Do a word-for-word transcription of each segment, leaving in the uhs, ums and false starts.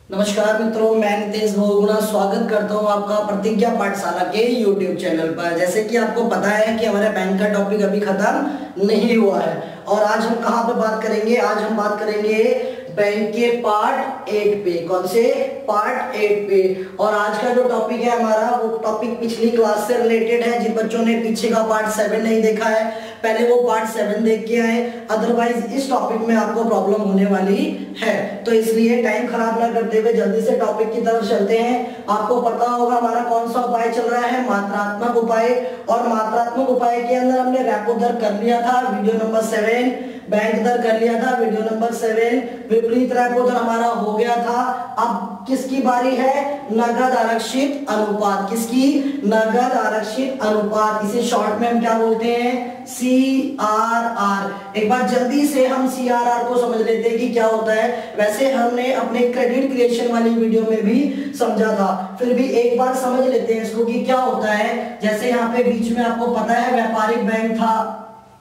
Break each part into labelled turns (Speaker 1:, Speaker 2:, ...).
Speaker 1: नमस्कार मित्रों, मैं नितेश बहुगुणा स्वागत करता हूं आपका प्रतिज्ञा पाठशाला के यूट्यूब चैनल पर। जैसे कि आपको पता है कि हमारे बैंक का टॉपिक अभी खत्म नहीं हुआ है और आज हम कहां पे बात करेंगे। आज हम बात करेंगे बैंक के पार्ट एट पे। कौन से पार्ट एट पे। और आज का जो टॉपिक है हमारा, वो टॉपिक पिछली क्लास से रिलेटेड है। जिन बच्चों ने पीछे का पार्ट सेवन नहीं देखा है, पहले वो पार्ट सेवन देख के आए, अदरवाइज इस टॉपिक में आपको प्रॉब्लम होने वाली है। तो इसलिए टाइम खराब ना करते हुए जल्दी से टॉपिक की तरफ चलते हैं। आपको पता होगा हमारा कौन सा उपाय चल रहा है, मात्रात्मक उपाय। और मात्रात्मक उपाय के अंदर हमने रेपो दर कर लिया था, वीडियो नंबर सेवन। बैंक दर कर लिया था, वीडियो नंबर सेवन। विपरीत रेपो दर हमारा हो गया था। अब किसकी बारी है? नगद आरक्षित अनुपात। किसकी? नगद आरक्षित अनुपात। इसे शॉर्ट में हम क्या बोलते हैं? C R R. एक बार जल्दी से हम सी आर आर को समझ लेते हैं कि क्या होता है। वैसे हमने अपने क्रेडिट क्रिएशन वाली वीडियो में भी समझा था, फिर भी एक बार समझ लेते हैं इसको कि क्या होता है। जैसे यहाँ पे बीच में आपको पता है व्यापारिक बैंक था,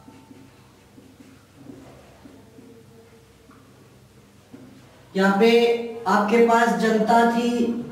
Speaker 1: यहाँ पे आपके पास जनता थी,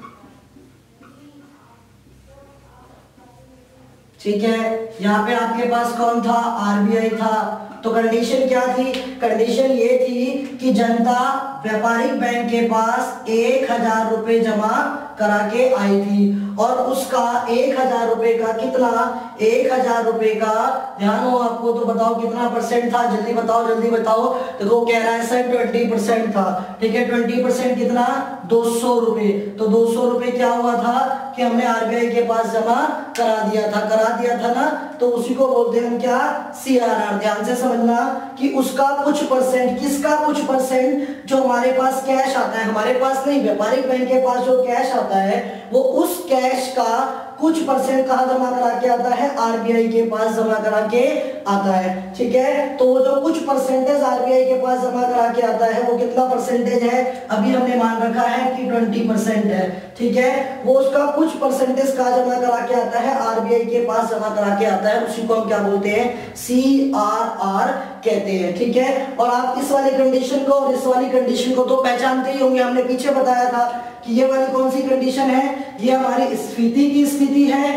Speaker 1: ठीक है। यहाँ पे आपके पास कौन था? आरबीआई था। तो कंडीशन क्या थी? कंडीशन ये थी कि जनता व्यापारिक बैंक के पास एक हजार रुपए जमा करा के आई थी और उसका एक हजार रुपए का कितना? एक हजार रुपए का, ध्यान हो आपको तो बताओ कितना परसेंट था? जल्दी बताओ, जल्दी बताओ। देखो कह रहा है सर ट्वेंटी परसेंट था, ठीक है। ट्वेंटी परसेंट कितना? दो सौ रुपए। तो दो सौ रुपए क्या हुआ था कि हमने आरबीआई के पास जमा करा दिया था, करा दिया था ना। तो उसी को बोलते हैं हम क्या? C R R. ध्यान से समझना कि उसका कुछ परसेंट, किसका कुछ परसेंट? जो हमारे पास कैश आता है, हमारे पास नहीं, व्यापारिक बैंक के पास जो कैश आता है वो उस कैश का कुछ परसेंट कहां जमा करा के आता है? आरबीआई के पास जमा करा के आता है, ठीक है। तो वो जो कुछ परसेंटेज आरबीआई के पास जमा करा के आता है वो कितना परसेंटेज है? अभी हमने मान रखा है कि ट्वेंटी परसेंट है, ठीक है। वो उसका कुछ परसेंटेज कहां जमा करा के आता है? आरबीआई के पास जमा करा के आता है। उसी को हम क्या बोलते हैं? सी आर आर कहते हैं, ठीक है। और आप इस वाली कंडीशन को और इस वाली कंडीशन को तो पहचानते ही होंगे। हमने पीछे बताया था कि ये वाली कौन सी कंडीशन है? ये हमारी स्फीति की स्थिति है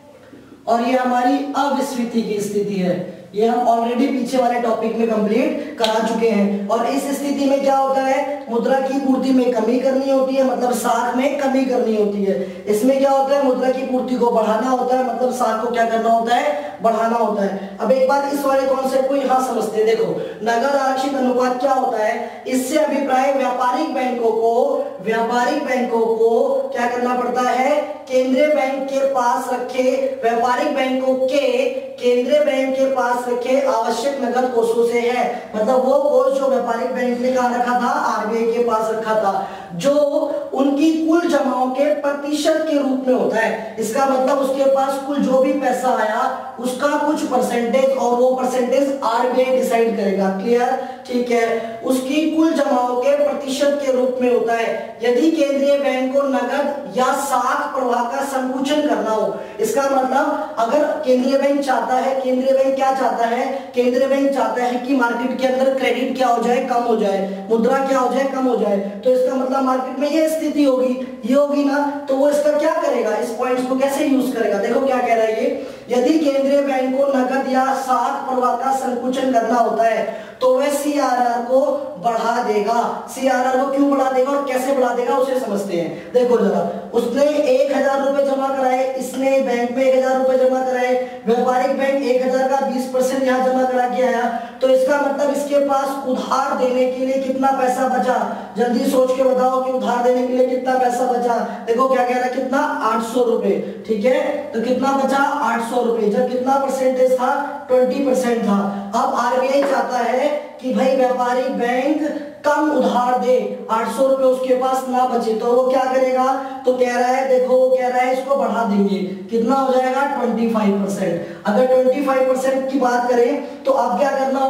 Speaker 1: और ये हमारी अविस्फीति की स्थिति है। ये हम ऑलरेडी पीछे वाले टॉपिक में कंप्लीट करा चुके हैं। और इस स्थिति में क्या होता है? मुद्रा की पूर्ति में कमी करनी होती है, मतलब साख में कमी करनी होती है। इसमें क्या होता है? मुद्रा की पूर्ति को बढ़ाना होता है, मतलब साख को क्या करना होता है? बढ़ाना होता है। अब एक बात इस वाले कॉन्सेप्ट को यहां समझते हैं। देखो नगद आरक्षित अनुपात क्या होता है? इससे अभिप्राय व्यापारिक बैंकों को व्यापारिक बैंकों को क्या करना पड़ता है? केंद्रीय बैंक के पास रखे व्यापारिक बैंकों के केंद्रीय बैंक के पास रखे आवश्यक नगद कोषों से है। मतलब वो कोष जो व्यापारिक बैंक ने कहा रखा था? आरबीआई के पास रखा था, जो उनकी कुल जमाओं के प्रतिशत के रूप में होता है। इसका मतलब उसके पास कुल जो भी पैसा आया उसका कुछ परसेंटेज, और वो परसेंटेज आरबीआई डिसाइड करेगा। क्लियर? ठीक है। उसकी कुल जमाओं के प्रतिशत के रूप में होता है। यदि केंद्रीय बैंक को नगद या साख प्रवाह का संकुचन करना हो, इसका मतलब अगर केंद्रीय बैंक चाहता है, केंद्रीय बैंक क्या चाहता है? केंद्रीय बैंक चाहता है कि मार्केट के अंदर क्रेडिट क्या हो जाए? कम हो जाए, मुद्रा क्या हो जाए? कम हो जाए। तो इसका मतलब मार्केट में ये स्थिति होगी, ये होगी ना। तो वो इसका क्या करेगा? इस पॉइंट्स को कैसे यूज करेगा? देखो क्या कह रहा है ये, यदि केंद्रीय बैंक को नगद या साख प्रवाह का संकुचन करना होता है तो वह सीआरआर को बढ़ा देगा। सीआरआर को क्यों बढ़ा देगा और कैसे बढ़ा देगा उसे समझते हैं। देखो जरा, उसने एक हजार रुपए जमा कराए, इसने बैंक में एक हजार रुपए जमा कराए, व्यापारिक बैंक एक हजार का बीस परसेंट यहाँ जमा करा के आया। तो इसका मतलब इसके पास उधार देने के लिए कितना पैसा बचा? जल्दी सोच के बताओ कि उधार देने के लिए कितना पैसा बचा। देखो क्या कह रहा है, कितना? आठ सौ रुपए, ठीक है। तो कितना बचा? आठ सौ रुपए। जब कितना परसेंटेज था? ट्वेंटी परसेंट था। अब आरबीआई चाहता है कि भाई व्यापारिक बैंक कम उधार दे, आठ सौ रुपए उसके पास ना बचे, तो वो क्या करेगा? तो कह रहा है, देखो वो कह रहा है इसको बढ़ा देंगे। कितना हो जाएगा? पच्चीस परसेंट। अगर पच्चीस परसेंट की बात करें तो अब क्या करना होगा?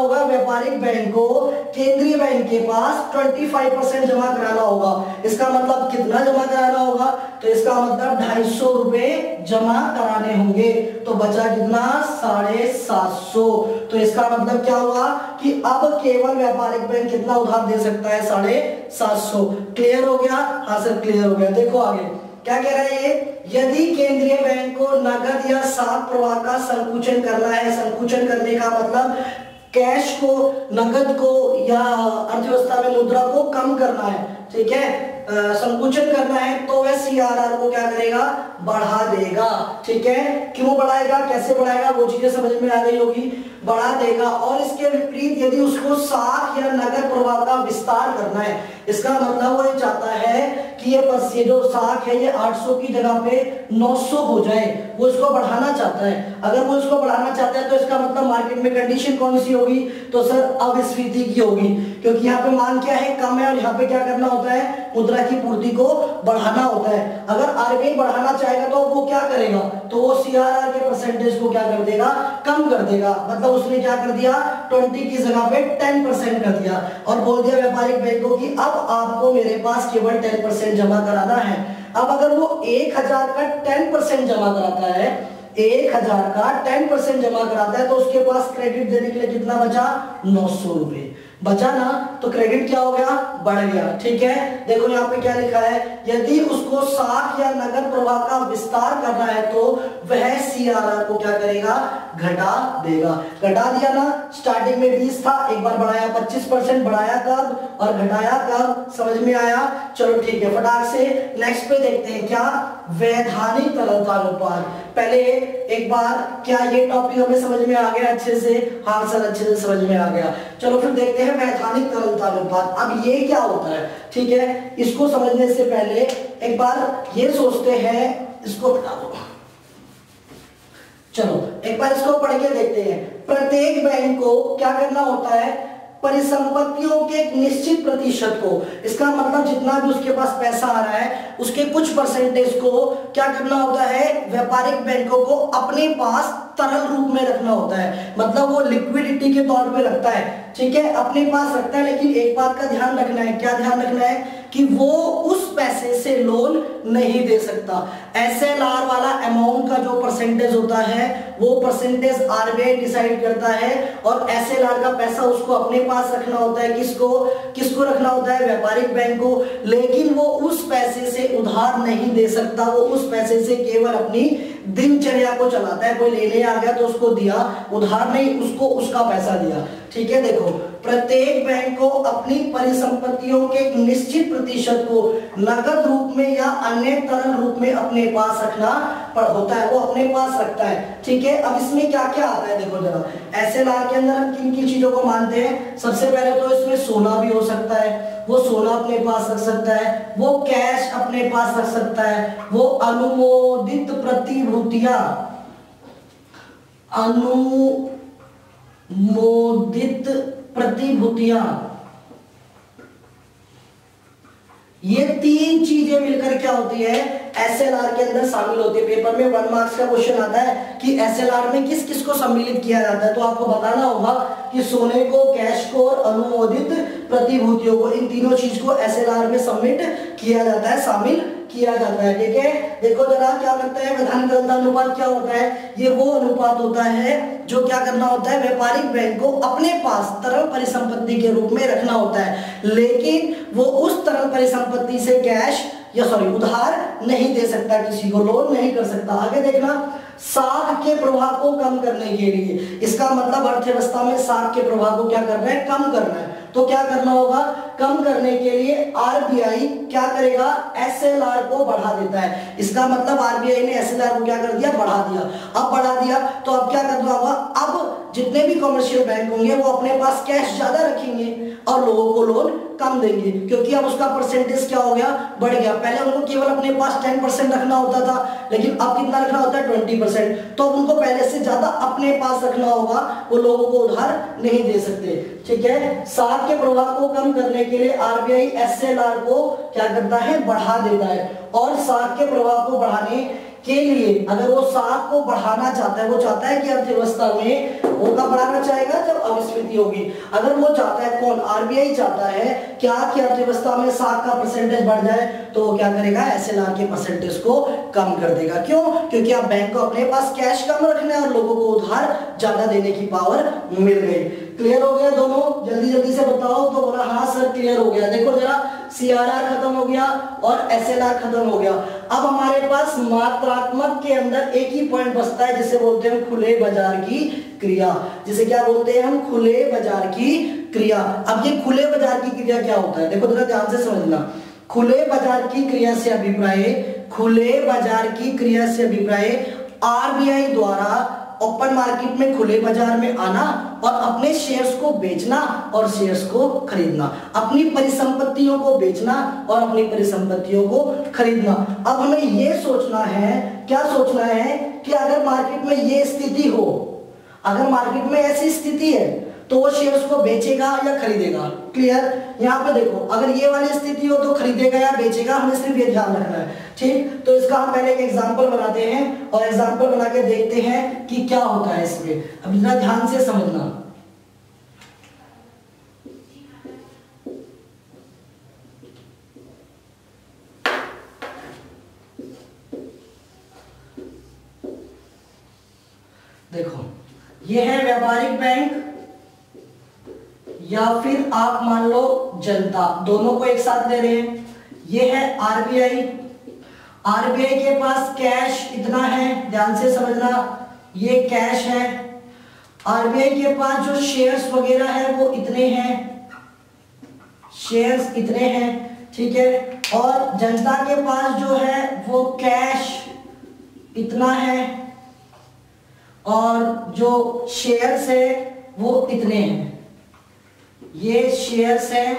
Speaker 1: व्यापारिक बैंक को केंद्रीय बैंक के पास पच्चीस परसेंट जमा कराना होगा। इसका मतलब कितना जमा कराना होगा? तो इसका मतलब ढाई सौ रुपए जमा कराने होंगे। तो बचा कितना? साढ़े सात सौ। तो इसका मतलब क्या हुआ कि अब केवल व्यापारिक बैंक कितना उधार दे सकता है? साढ़े सात सौ। क्लियर हो गया? हाँ सर क्लियर हो गया। देखो आगे क्या कह रहा है ये, यदि केंद्रीय बैंक को नगद या साख प्रवाह का संकुचन करना है। संकुचन करने का मतलब कैश को, नगद को या अर्थव्यवस्था में मुद्रा को कम करना है, ठीक है, संकुचन करना है, तो वह सीआरआर को क्या करेगा? बढ़ा देगा। ठीक है, क्यों बढ़ाएगा, कैसे बढ़ाएगा, वो चीजें समझ में आ गई होगी। बढ़ा देगा। और इसके विपरीत यदि उसको साख या नगद प्रवाह का विस्तार करना है, इसका मतलब वो ये चाहता है कि ये बस ये जो साख है ये आठ सौ की जगह पे नौ सौ हो जाए, वो इसको बढ़ाना चाहता है। अगर वो इसको बढ़ाना चाहता है तो इसका मतलब मार्केट में कंडीशन कौन सी होगी? तो सर अविस्फीति की होगी, क्योंकि यहाँ पे मांग क्या है? कम है, और यहाँ पे क्या करना होता है? मुद्रा की पूर्ति को बढ़ाना होता है। अगर आरबीआई बढ़ाना चाहेगा तो वो क्या करेगा? तो वो सीआरआर के परसेंटेज को क्या कर देगा? कम कर देगा। मतलब उसने क्या कर दिया? बीस की जगह पे दस परसेंट कर दिया और बोल दिया व्यापारिक बैंकों की अब आपको मेरे पास केवल दस परसेंट जमा कराना है। अब अगर वो एक हजार का दस परसेंट जमा कराता है, एक हजार का दस परसेंट जमा कराता है, तो उसके पास क्रेडिट देने के लिए कितना बचा? नौ सौ रुपए बचा ना। तो क्रेडिट क्या हो गया? बढ़ गया। ठीक है, देखो यहाँ पे क्या लिखा है, यदि उसको साख या नगद प्रवाह का विस्तार करना है तो वह सीआरआर को क्या करेगा? घटा देगा। घटा दिया ना, स्टार्टिंग में बीस था, एक बार बढ़ाया पच्चीस परसेंट, बढ़ाया कब और घटाया कब? समझ में आया? चलो ठीक है, फटाक से नेक्स्ट पे देखते हैं क्या? वैधानिक तरलता अनुपात। पहले एक बार क्या ये टॉपिक हमें समझ में आ गया अच्छे से? हाँ सर अच्छे से समझ में आ गया। चलो फिर देखते हैं वैधानिक तरलता अनुपात। अब ये क्या होता है? ठीक है, इसको समझने से पहले एक बार ये सोचते हैं, इसको बता दो। चलो एक बार इसको पढ़ के देखते हैं। प्रत्येक बैंक को क्या करना होता है? परिसंपत्तियों के एक निश्चित प्रतिशत को, इसका मतलब जितना भी उसके पास पैसा आ रहा है उसके कुछ परसेंटेज को क्या करना होता है? व्यापारिक बैंकों को अपने पास तरल रूप में रखना होता है। मतलब वो लिक्विडिटी के तौर पे रखता है, ठीक है, अपने पास रखता है। लेकिन एक बात का ध्यान रखना है, क्या ध्यान रखना है? कि वो उस पैसे से लोन नहीं दे सकता। एसएलआर वाला अमाउंट का जो परसेंटेज होता है वो परसेंटेज आरबीआई डिसाइड करता है, और एसएलआर का पैसा उसको अपने पास रखना होता है। किसको किसको रखना होता है? व्यापारिक बैंक को। लेकिन वो उस पैसे से उधार नहीं दे सकता, वो उस पैसे से केवल अपनी दिनचर्या को चलाता है। कोई लेने आ गया तो उसको दिया, उधार नहीं, उसको उसका पैसा दिया। ठीक है, देखो प्रत्येक बैंक को अपनी परिसंपत्तियों के एक निश्चित प्रतिशत को नकद रूप में या अन्य तरल रूप में अपने पास रखना होता है, वो अपने पास रखता है। ठीक है, अब इसमें क्या क्या आता है देखो जरा। एसएलआर के अंदर हम किन किन चीजों को मानते हैं? सबसे पहले तो इसमें सोना भी हो सकता है, वो सोना अपने पास रख सकता है, वो कैश अपने पास रख सकता है, वो अनुमोदित प्रतिभूतियां, अनुमोदित प्रतिभूतियां, ये तीन चीजें मिलकर क्या होती है? एसएलआर के अंदर शामिल होती है। पेपर में वन मार्क्स का क्वेश्चन आता है कि एसएलआर में किस किस को सम्मिलित किया जाता है, तो आपको बताना होगा कि सोने को, कैश को और अनुमोदित प्रतिभूतियों को, इन तीनों चीज को एसएलआर में सबमिट किया जाता है, शामिल किया जाता है। ठीक है, देखो जरा क्या करता है वैधानिक तरलता अनुपात। क्या होता है? ये वो अनुपात होता है जो क्या करना होता है? व्यापारिक बैंक को अपने पास तरल परिसंपत्ति के रूप में रखना होता है, लेकिन वो उस तरल परिसंपत्ति से कैश या सॉरी उधार नहीं दे सकता, किसी को लोन नहीं कर सकता। आगे देखना, साख के प्रभाव को कम करने के लिए, इसका मतलब अर्थव्यवस्था में साख के प्रभाव को क्या करना है? कम करना है। तो क्या करना होगा? कम करने के लिए आरबीआई क्या करेगा? एसएलआर को बढ़ा देता है। इसका मतलब आरबीआई ने एसएलआर को क्या कर दिया? बढ़ा दिया। अब बढ़ा दिया तो अब क्या करना होगा? अब जितने भी कमर्शियल बैंक होंगे वो अपने पास कैश ज्यादा रखेंगे और लोगों को लोन कम देंगे, क्योंकि अब उसका परसेंटेज क्या हो गया? बढ़ गया। पहले उनको केवल अपने पास दस परसेंट रखना होता था, लेकिन अब कितना रखना होता है? बीस परसेंट। तो अब उनको पहले से ज्यादा अपने पास रखना होगा, वो लोगों को उधार नहीं दे सकते। ठीक है, साख के प्रभाव को कम करने के लिए आरबीआई एसएलआर को क्या करता है? बढ़ा देता है। और साख के प्रभाव को बढ़ाने के लिए अगर वो साख को बढ़ाना चाहता है, वो चाहता है कि अर्थव्यवस्था में वो कब बढ़ाना चाहेगा, जब अविस्फीति होगी। अगर वो चाहता है, कौन, आरबीआई चाहता है क्या कि अर्थव्यवस्था में साख का परसेंटेज बढ़ जाए, तो वो क्या करेगा, एसएलआर के परसेंटेज को कम कर देगा। क्यों? क्योंकि अब बैंक को अपने पास कैश कम रखना है और लोगों को उधार ज्यादा देने की पावर मिल गई। क्लियर हो गया दोनों? जल्दी जल्दी से बताओ। तो बोला हाँ सर क्लियर हो गया। देखो जरा, सीआरआर खत्म हो गया और एसएलआर खत्म हो गया। अब हमारे पास मात्रात्मक के अंदर एक ही पॉइंट बचता है जिसे बोलते हैं खुले बाजार की क्रिया। जिसे क्या बोलते हैं हम? खुले बाजार की क्रिया। अब ये खुले बाजार की क्रिया क्या होता है, देखो जरा ध्यान से समझना। खुले बाजार की क्रिया से अभिप्राय, खुले बाजार की क्रिया से अभिप्राय आरबीआई द्वारा ओपन मार्केट में, खुले बाजार में आना और अपने शेयर्स को बेचना और शेयर्स को खरीदना, अपनी परिसंपत्तियों को बेचना और अपनी परिसंपत्तियों को खरीदना। अब हमें यह सोचना है, क्या सोचना है कि अगर मार्केट में यह स्थिति हो, अगर मार्केट में ऐसी स्थिति है तो वो शेयर्स को बेचेगा या खरीदेगा। क्लियर? यहाँ पे देखो, अगर ये वाली स्थिति हो तो खरीदेगा या बेचेगा, हमें सिर्फ ये ध्यान रखना है। ठीक, तो इसका हम पहले एक एग्जांपल बनाते हैं और एग्जांपल बना के देखते हैं कि क्या होता है इसमें। अब जरा ध्यान से समझना। देखो, ये है व्यापारिक बैंक या फिर आप मान लो जनता, दोनों को एक साथ ले रहे हैं। ये है आरबीआई। आरबीआई के पास कैश इतना है, ध्यान से समझना, ये कैश है। आरबीआई के पास जो शेयर्स वगैरह है वो इतने हैं, शेयर्स इतने हैं, ठीक है। और जनता के पास जो है वो कैश इतना है और जो शेयर्स है वो इतने हैं। ये शेयर्स है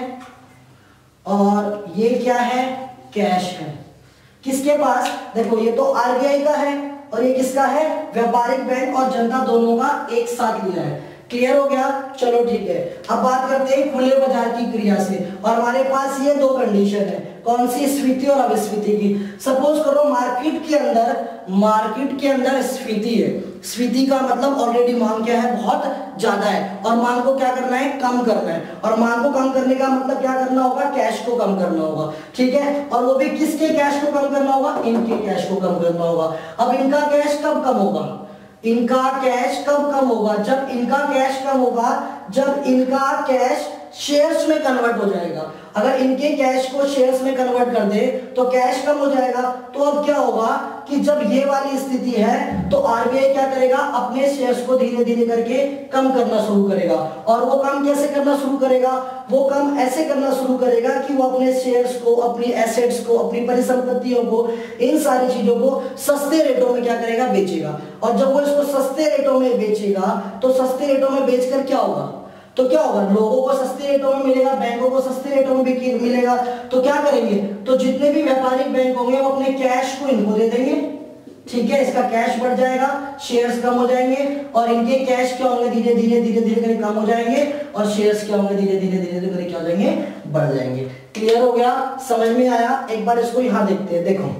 Speaker 1: और ये क्या है, कैश है। किसके पास? देखो, ये तो आरबीआई का है और ये किसका है, व्यापारिक बैंक और जनता दोनों का एक साथ लिया है। क्लियर हो गया? चलो ठीक है। अब बात करते हैं खुले बाजार की क्रिया से, और हमारे पास ये दो कंडीशन है, कौन सी, स्फीति और अविस्फीति की। सपोज करो मार्केट के अंदर, मार्केट के अंदर स्फीति है। स्फीति का मतलब ऑलरेडी मांग क्या है, बहुत ज्यादा है, और मांग को क्या करना है, कम करना है। और मांग को कम करने का मतलब क्या करना होगा, कैश को कम करना होगा, ठीक है। और वो भी किसके कैश को कम करना होगा, इनके कैश को कम करना होगा। अब इनका कैश कब कम होगा, इनका कैश कब कम होगा, जब इनका कैश कम होगा, जब इनका कैश शेयर्स में कन्वर्ट हो जाएगा। अगर इनके कैश को शेयर्स में कन्वर्ट कर दे तो कैश कम हो जाएगा। तो अब क्या होगा कि जब ये वाली स्थिति है तो आरबीआई क्या करेगा, अपने शेयर्स को धीरे धीरे करके कम करना शुरू करेगा। और वो कम कैसे करना शुरू करेगा, वो कम ऐसे करना शुरू करेगा कि वो अपने शेयर्स को, अपनी एसेट्स को, अपनी परिसंपत्तियों को, इन सारी चीजों को सस्ते रेटों में क्या करेगा, बेचेगा। और जब वो इसको सस्ते रेटों में बेचेगा तो सस्ते रेटों में बेचकर क्या होगा, तो क्या होगा, लोगों को सस्ते रेटों में मिलेगा, बैंकों को सस्ते रेटों में भी मिलेगा। तो क्या करेंगे, तो जितने भी व्यापारिक बैंक होंगे वो अपने कैश को इनको दे देंगे, ठीक है। इसका कैश बढ़ जाएगा, शेयर्स कम हो जाएंगे, और इनके कैश क्या होंगे, धीरे धीरे धीरे धीरे करके कम हो जाएंगे, और शेयर्स क्या होंगे, धीरे धीरे धीरे धीरे क्या हो जाएंगे, बढ़ जाएंगे। क्लियर हो गया? समझ में आया? एक बार इसको यहां देखते हैं। देखो,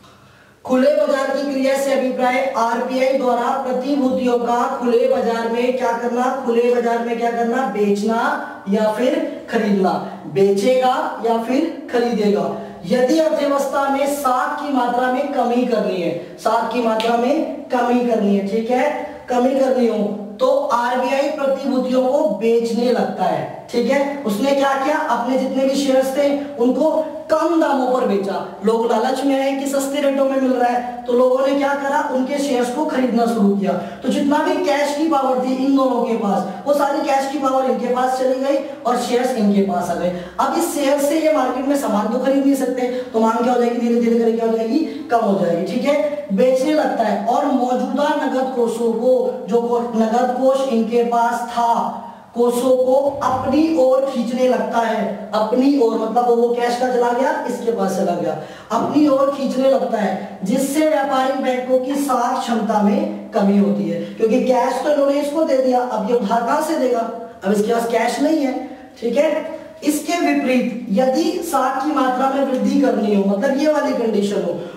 Speaker 1: खुले बाजार की क्रिया से अभिप्राय आरबीआई द्वारा प्रतिभूतियों का खुले बाजार में क्या करना, खुले बाजार में क्या करना, बेचना या फिर खरीदना, बेचेगा या फिर खरीदेगा। यदि अर्थव्यवस्था में साख की मात्रा में कमी करनी है, साख की मात्रा में कमी करनी है, ठीक है, कमी करनी हो तो आरबीआई प्रतिभूतियों को बेचने लगता है, ठीक है। उसने क्या किया, अपने जितने भी शेयर्स थे उनको कम दामों पर बेचा। लोग लालच में आए कि सस्ते रेटों में मिल रहा है, तो लोगों ने क्या करा, उनके शेयर्स को खरीदना शुरू किया। तो जितना भी कैश की पावर थी इन दोनों के पास, वो सारी कैश की पावर इनके पास चली गई और शेयर्स इनके पास आ गए। अब इस शेयर से ये मार्केट में सामान तो खरीद नहीं सकते, तो मांग क्या हो जाएगी, धीरे धीरे करके क्या हो जाएगी, कम हो जाएगी, ठीक है। बेचने लगता है और मौजूदा नगद कोषों को, जो नगद कोष इनके पास था, कोषों को अपनी ओर खींचने लगता है। अपनी ओर मतलब वो कैश का चला गया, इसके पास चला गया, अपनी ओर खींचने लगता है, जिससे व्यापारिक बैंकों की साख क्षमता में कमी होती है। क्योंकि कैश तो इन्होंने इसको दे दिया, अब ये उधार कहां से देगा, अब इसके पास कैश नहीं है, ठीक है। इसके विपरीत यदि साख की मात्रा में वृद्धि करनी हो, मतलब ये वाली कंडीशन हो,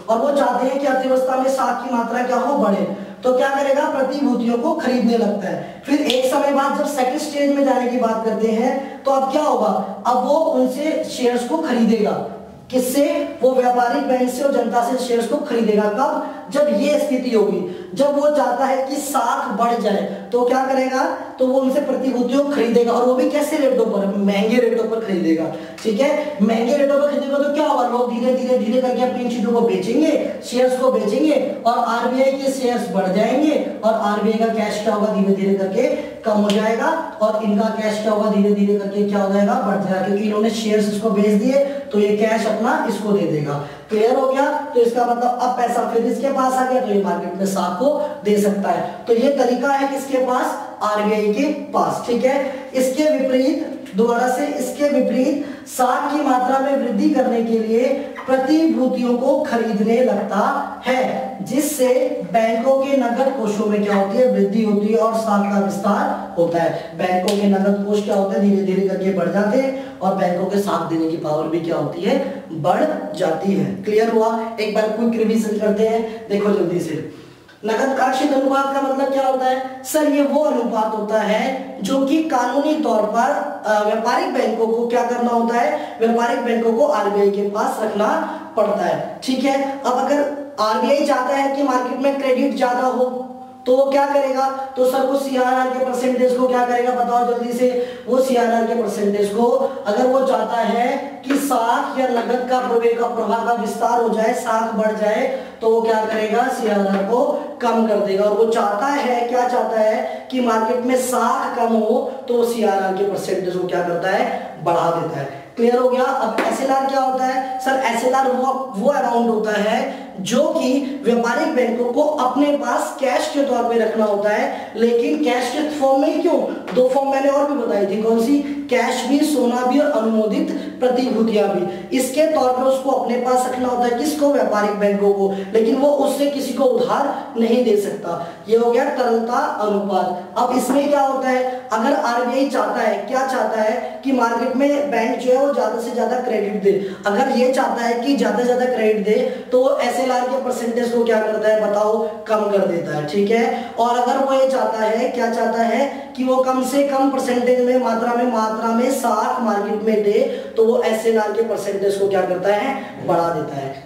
Speaker 1: और वो चाहते हैं कि अर्थव्यवस्था में साख की मात्रा क्या हो, बढ़े, तो क्या करेगा, प्रतिभूतियों को खरीदने लगता है। फिर एक समय बाद जब सेकंड स्टेज में जाने की बात करते हैं तो अब क्या होगा, अब वो उनसे शेयर्स को खरीदेगा। किससे, वो व्यापारिक बैंक से और जनता से शेयर्स को खरीदेगा। कब, जब ये स्थिति होगी, जब वो चाहता है कि साख बढ़ जाए तो क्या करेगा, तो वो उनसे प्रतिभूतियों को खरीदेगा, और वो भी कैसे रेटों पर, महंगे रेटों पर खरीदेगा। ठीक है, महंगे रेटों पर खरीदेगा तो क्या होगा, लोग धीरे धीरे धीरे करके अपनी चीजों को बेचेंगे, शेयर्स को बेचेंगे, और आरबीआई के शेयर्स बढ़ जाएंगे, और आरबीआई का कैश क्या होगा, धीरे धीरे करके कम हो जाएगा, और इनका कैश क्या होगा, धीरे धीरे करके क्या हो जाएगा, बढ़ जाएगा, क्योंकि इन्होंने शेयर्स इसको बेच दिए तो ये कैश अपना इसको दे देगा। क्लियर हो गया, तो इसका मतलब अब पैसा फिर इसके पास आ गया तो ये मार्केट में साख को दे सकता है। तो ये तरीका है किसके पास, आरबीआई के पास। ठीक है, इसके विपरीत, दोबारा से इसके विपरीत साख की मात्रा में वृद्धि करने के लिए प्रतिभूतियों को खरीदने लगता है, जिससे बैंकों के नकद कोषों में क्या होती है, वृद्धि होती है और साख का विस्तार होता है। बैंकों के नकद कोष क्या होते हैं, धीरे धीरे करके बढ़ जाते हैं, और बैंकों के साख देने की पावर भी क्या होती है, बढ़ जाती है। क्लियर हुआ, एक बार क्विक रिवीजन करते हैं, देखो जल्दी से। नकद काक्षित अनुपात का मतलब क्या होता है, सर ये वो अनुपात होता है जो कि कानूनी तौर पर व्यापारिक बैंकों को क्या करना होता है, व्यापारिक बैंकों को आरबीआई के पास रखना पड़ता है। ठीक है, अब अगर आरबीआई चाहता है कि मार्केट में क्रेडिट ज्यादा हो तो वो क्या करेगा, तो सर वो सीआरआर के परसेंटेज को क्या करेगा, बताओ जल्दी से। वो सीआरआर के परसेंटेज को अगर वो चाहता है कि साख या नगद का प्रवेश का प्रवाह का विस्तार हो जाए, साख बढ़ जाए, तो वो क्या करेगा, सीआरआर को कम कर देगा। और वो चाहता है, क्या चाहता है कि मार्केट में साख कम हो, तो सीआरआर के परसेंटेज को क्या करता है, बढ़ा देता है। क्लियर हो गया। अब एसएलआर क्या होता है, सर एसएलआर वो वो अमाउंट होता है जो कि व्यापारिक बैंकों को अपने पास कैश के तौर पे रखना होता है, लेकिन कैश के फॉर्म में क्यों, दो फॉर्म मैंने और भी बताई थी, कौन सी, कैश भी, सोना भी और अनुमोदित प्रतिभूतियां भी। इसके तौर पे उसको अपने पास रखना होता है, किसको, व्यापारिक बैंकों को, लेकिन वो उससे किसी को उधार नहीं दे सकता। ये हो गया तरलता अनुपात। अब इसमें क्या होता है, अगर आरबीआई चाहता है, क्या चाहता है कि मार्केट में बैंक जो है वो ज्यादा से ज्यादा क्रेडिट दे, अगर ये चाहता है कि ज्यादा से ज्यादा क्रेडिट दे तो वो एसएलआर के परसेंटेज को क्या करता है, बताओ, कम कर देता है। ठीक है, और अगर वो ये चाहता है, क्या चाहता है कि वो कम से कम परसेंटेज में, मात्रा में मात्रा में साख मार्केट में दे, तो वो एसएलआर के परसेंटेज को क्या करता है, बढ़ा देता है।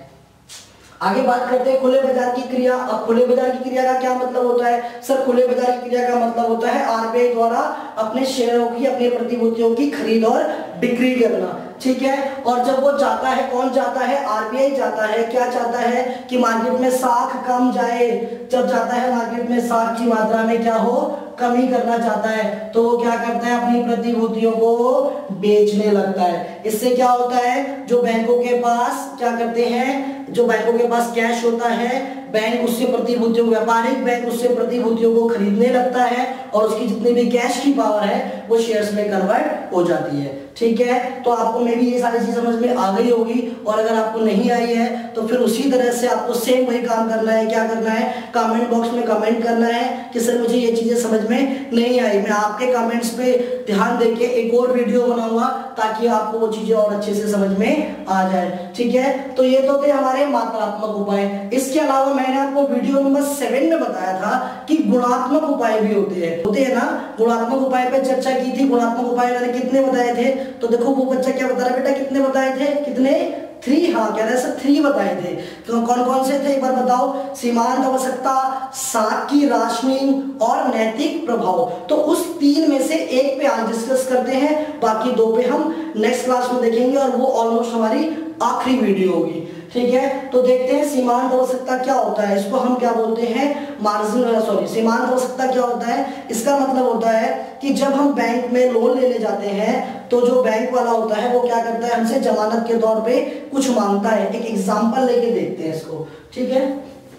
Speaker 1: आगे बात करते हैं खुले बाजार की क्रिया। अब खुले बाजार की क्रिया का क्या मतलब होता है, सर खुले बाजार की क्रिया का मतलब होता है आरबीआई द्वारा अपने शेयरों की, अपने प्रतिभूतियों की खरीद और बिक्री करना। ठीक है, और जब वो चाहता है, कौन चाहता है, आरबीआई चाहता है, क्या चाहता है कि मार्केट में साख कम जाए, जब चाहता है मार्केट में साख की मात्रा में क्या हो, कमी करना चाहता है, तो वो क्या करता है, अपनी प्रतिभूतियों को बेचने लगता है। इससे क्या होता है, जो बैंकों के पास क्या करते हैं, जो बैंकों के पास कैश होता है, बैंक उससे प्रतिभूतियों, व्यापारिक बैंक उससे प्रतिभूतियों को खरीदने लगता है, और उसकी जितनी भी कैश की पावर है वो शेयर्स में कन्वर्ट हो जाती है। ठीक है, तो आपको मे भी ये सारी चीज समझ में आ गई होगी, और अगर आपको नहीं आई है तो फिर उसी तरह से आपको सेम वही काम करना है। क्या करना है, कमेंट बॉक्स में कमेंट करना है कि सर मुझे ये चीजें समझ में नहीं आई। मैं आपके कमेंट्स पे ध्यान देके एक और वीडियो बनाऊंगा ताकि आपको वो चीजें और अच्छे से समझ में आ जाए। ठीक है, तो ये तो थे हमारे मात्रात्मक उपाय। इसके अलावा मैंने आपको वीडियो नंबर सेवन में बताया था कि गुणात्मक उपाय भी होते हैं, होते हैं ना। गुणात्मक उपाय पे चर्चा की थी। गुणात्मक उपाय मैंने कितने बताए थे, तो देखो वो बच्चा क्या बता रहा है, बेटा कितने बताए थे, कितने, थ्री। हाँ, कह रहे हैं सर थ्री बताए थे। तो कौन कौन से थे, एक बार बताओ। सीमांत आवश्यकता, साख की राशनिंग और नैतिक प्रभाव। तो उस तीन में से एक पे आज डिस्कस करते हैं, बाकी दो पे हम नेक्स्ट क्लास में देखेंगे, और वो ऑलमोस्ट हमारी आखिरी वीडियो होगी। ठीक है, तो देखते हैं सीमांत आवश्यकता क्या होता है। इसको हम क्या बोलते हैं, मार्जिन, सॉरी, सीमांत आवश्यकता क्या होता है, इसका मतलब होता है कि जब हम बैंक में लोन लेने जाते हैं तो जो बैंक वाला होता है वो क्या करता है, हमसे जमानत के तौर पे कुछ मांगता है। एक एग्जांपल लेके देखते हैं इसको। ठीक है,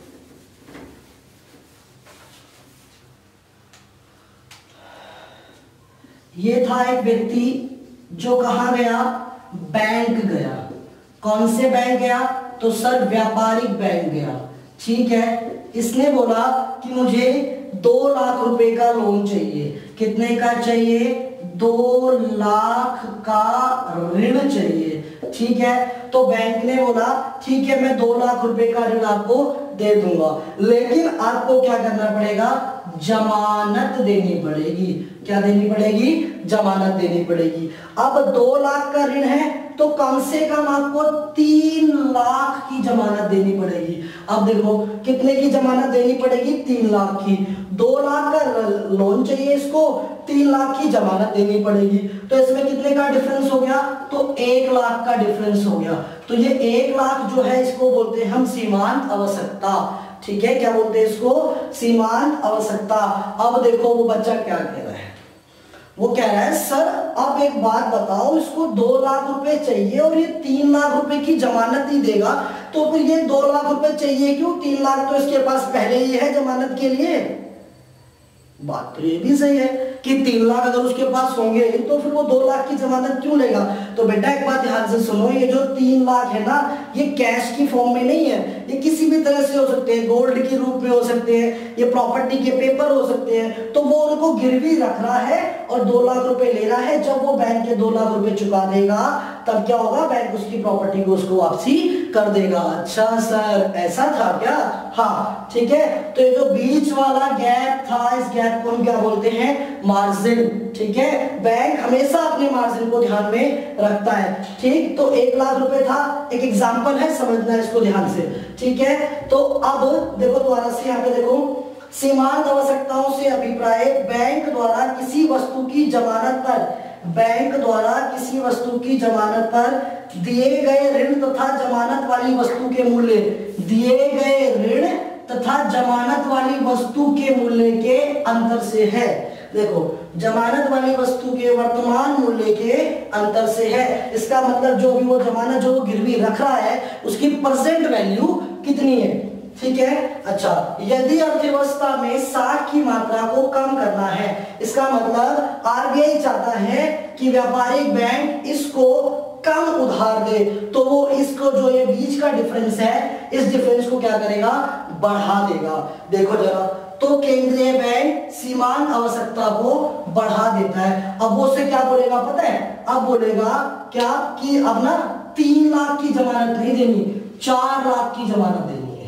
Speaker 1: ये था एक व्यक्ति जो कहां गया, बैंक गया। कौन से बैंक गया, तो सर व्यापारिक बैंक गया। ठीक है, इसने बोला कि मुझे दो लाख रुपए का लोन चाहिए। कितने का चाहिए, दो लाख का ऋण चाहिए। ठीक है। तो बैंक ने बोला ठीक है मैं दो लाख रुपए का ऋण आपको दे दूंगा, लेकिन आपको क्या करना पड़ेगा, जमानत देनी पड़ेगी। क्या देनी पड़ेगी, जमानत देनी पड़ेगी। अब दो लाख का ऋण है तो कम से कम आपको तीन लाख की जमानत देनी पड़ेगी। अब देखो कितने की जमानत देनी पड़ेगी, तीन लाख की। दो लाख का लोन चाहिए इसको, तीन लाख की जमानत देनी पड़ेगी। तो इसमें कितने का डिफरेंस हो गया, तो एक लाख का डिफरेंस हो गया। तो ये एक लाख जो है इसको बोलते हैं हम सीमांत आवश्यकता। ठीक है, क्या बोलते हैं इसको, सीमांत आवश्यकता। अब देखो वो बच्चा क्या कह रहा है, वो कह रहा है सर अब एक बात बताओ, इसको दो लाख रुपए चाहिए और ये तीन लाख रुपए की जमानत ही देगा, तो फिर ये दो लाख रुपए चाहिए क्यों, तीन लाख तो इसके पास पहले ही है जमानत के लिए। बात तो ये भी सही है कि तीन लाख अगर उसके पास होंगे तो फिर वो दो लाख की जमानत क्यों लेगा। तो बेटा एक बात ध्यान से सुनो, ये जो तीन लाख है ना ये कैश की फॉर्म में नहीं है, ये किसी भी तरह से हो सकते हैं, गोल्ड के रूप में हो सकते हैं, ये प्रॉपर्टी के पेपर हो सकते हैं। तो वो उनको गिरवी रख रहा है और दो लाख रुपए ले रहा है। जब वो बैंक के दो लाख रुपए चुका देगा तब क्या होगा, बैंक उसकी प्रॉपर्टी को उसको वापसी कर देगा। अच्छा सर ऐसा था क्या, हाँ ठीक है। तो ये जो बीच वाला गैप था, इस गैप को हम क्या बोलते हैं, मार्जिन। ठीक है, बैंक हमेशा अपने मार्जिन को ध्यान में रखता है। ठीक, तो एक लाख रुपए था, एक एग्जांपल है, समझना है इसको ध्यान से। ठीक है, तो अब देखो दोबारा से यहाँ पे देखो, सीमांत आवश्यकताओं से अभिप्राय बैंक द्वारा किसी वस्तु की जमानत पर, बैंक द्वारा किसी वस्तु की जमानत पर दिए गए ऋण तथा जमानत वाली वस्तु के मूल्य, दिए गए ऋण तथा जमानत वाली वस्तु के मूल्य के अंतर से है। देखो जमानत वाली वस्तु के वर्तमान मूल्य के अंतर से है। इसका मतलब जो भी वो जमानत जो वो गिरवी रख रहा है उसकी प्रेजेंट वैल्यू कितनी है। ठीक है, अच्छा यदि अर्थव्यवस्था में साख की मात्रा को कम करना है, इसका मतलब आरबीआई चाहता है कि व्यापारिक बैंक इसको कम उधार दे, तो वो इसको जो ये बीच का डिफरेंस है इस डिफरेंस को क्या करेगा, बढ़ा देगा। देखो जरा, तो केंद्रीय बैंक सीमांत आवश्यकता को बढ़ा देता है। अब वो से क्या बोलेगा पता है, अब बोलेगा क्या कि अब ना तीन लाख की जमानत नहीं देनी, चार लाख की जमानत देनी है।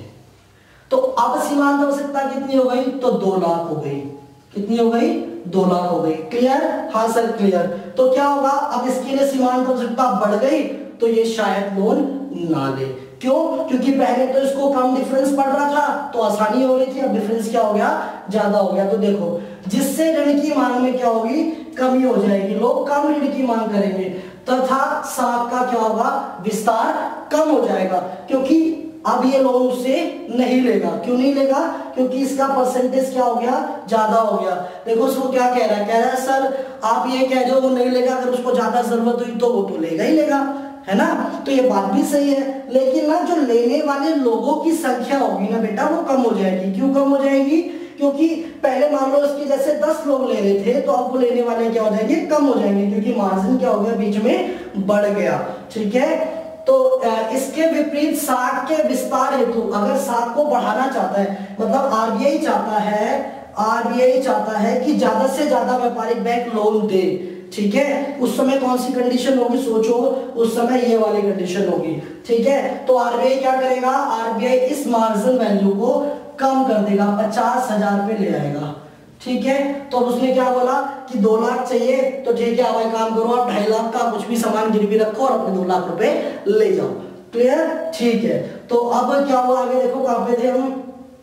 Speaker 1: तो अब सीमांत आवश्यकता कितनी हो गई, तो दो लाख हो गई। कितनी हो गई, दो लाख हो गई। क्लियर, हाँ सर क्लियर। तो क्या होगा, अब इसके लिए सीमांत आवश्यकता बढ़ गई तो ये शायद लोन ना ले। क्यों, क्योंकि पहले तो इसको कम डिफरेंस पड़ रहा था तो आसानी हो रही थी, अब डिफरेंस क्या हो गया, ज्यादा हो गया। तो देखो जिससे ऋण की मांग में क्या होगी, कमी हो जाएगी, लोग कम ऋण की मांग करेंगे तथा साख का क्या होगा, विस्तार कम हो जाएगा। क्योंकि अब ये लोन उससे नहीं लेगा। क्यों नहीं लेगा, क्योंकि इसका परसेंटेज क्या हो गया, ज्यादा हो गया। देखो उसको क्या कह रहा है, कह रहा है सर आप ये कह दो वो नहीं लेगा, अगर उसको ज्यादा जरूरत हुई तो वो तो लेगा ही लेगा, है ना। तो ये बात भी सही है, लेकिन ना जो लेने वाले लोगों की संख्या होगी ना बेटा वो कम हो जाएगी। क्यों कम हो जाएगी, क्योंकि पहले मान लो इसके जैसे दस लोग ले रहे थे तो अब वो लेने वाले क्या हो जाएंगे, कम हो जाएंगे, क्योंकि मार्जिन क्या हो गया, बीच में बढ़ गया। ठीक है, तो इसके विपरीत साख के विस्तार हेतु, अगर साख को बढ़ाना चाहता है, मतलब आरबीआई चाहता है आरबीआई चाहता है कि ज्यादा से ज्यादा व्यापारिक बैंक लोन दे। ठीक है, उस समय कौन सी कंडीशन होगी, सोचो, उस समय ये वाली कंडीशन होगी। ठीक है, तो आरबीआई क्या करेगा, आरबीआई इस मार्जिन वैल्यू को कम कर देगा, पचास हजार पे ले आएगा। ठीक है, तो उसने क्या बोला कि दो लाख चाहिए, तो ठीक है, अब एक काम करो, आप ढाई लाख का कुछ भी सामान गिरवी रखो और अपने दो लाख रुपए ले जाओ। क्लियर, ठीक है। तो अब क्या हुआ आगे देखो, कहां पे थे हम,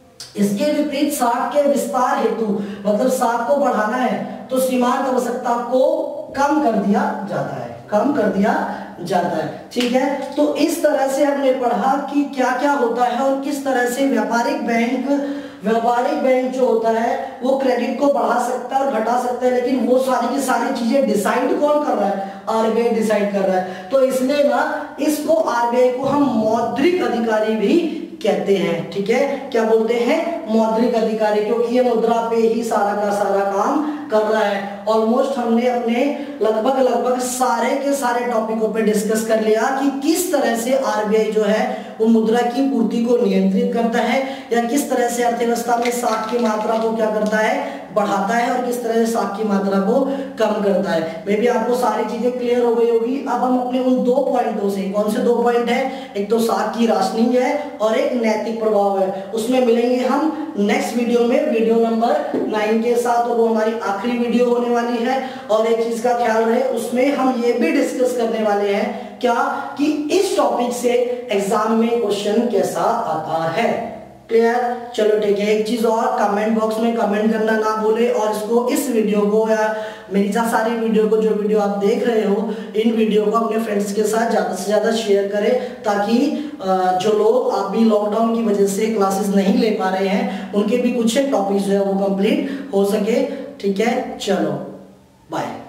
Speaker 1: इसके विपरीत साख के विस्तार हेतु, मतलब साख को बढ़ाना है तो सीमांत आवश्यकता को कम कर दिया जाता है, कम कर दिया जाता है। ठीक है, तो इस तरह से हमने पढ़ा कि क्या क्या होता है और किस तरह से व्यापारिक बैंक व्यापारिक बैंक जो होता है वो क्रेडिट को बढ़ा सकता है और घटा सकता है, लेकिन वो सारी की सारी चीजें डिसाइड कौन कर रहा है, आरबीआई डिसाइड कर रहा है। तो इसलिए ना इसको आरबीआई को हम मौद्रिक अधिकारी भी कहते हैं। ठीक है, क्या बोलते हैं, मौद्रिक अधिकारी, क्योंकि ये मुद्रा पे ही सारा का सारा काम कर रहा है। ऑलमोस्ट हमने अपने लगभग लगभग सारे के सारे टॉपिकों पे डिस्कस कर लिया कि किस तरह से आरबीआई जो है वो मुद्रा की पूर्ति को नियंत्रित करता है या किस तरह से अर्थव्यवस्था में साख की मात्रा को क्या करता है, बढ़ाता है और किस तरह से साग की मात्रा को कम करता है। मे भी आपको सारी चीजें क्लियर हो गई होगी। अब हम अपने उन दो पॉइंटों से, कौन से दो पॉइंट है, एक तो साग की राशनिंग है और एक नैतिक प्रभाव है, उसमें मिलेंगे हम नेक्स्ट वीडियो में, वीडियो नंबर नाइन के साथ, और वो हमारी आखिरी वीडियो होने वाली है। और एक चीज का ख्याल रहे, उसमें हम ये भी डिस्कस करने वाले हैं क्या कि इस टॉपिक से एग्जाम में क्वेश्चन कैसा आता है। क्लियर? चलो ठीक है। एक चीज और, कमेंट बॉक्स में कमेंट करना ना भूले, और इसको, इस वीडियो को या मेरी सारी वीडियो को, जो वीडियो आप देख रहे हो, इन वीडियो को अपने फ्रेंड्स के साथ ज्यादा से ज्यादा शेयर करें, ताकि जो लोग आप भी लॉकडाउन की वजह से क्लासेस नहीं ले पा रहे हैं, उनके भी कुछ टॉपिक जो है वो कंप्लीट हो सके। ठीक है, चलो बाय।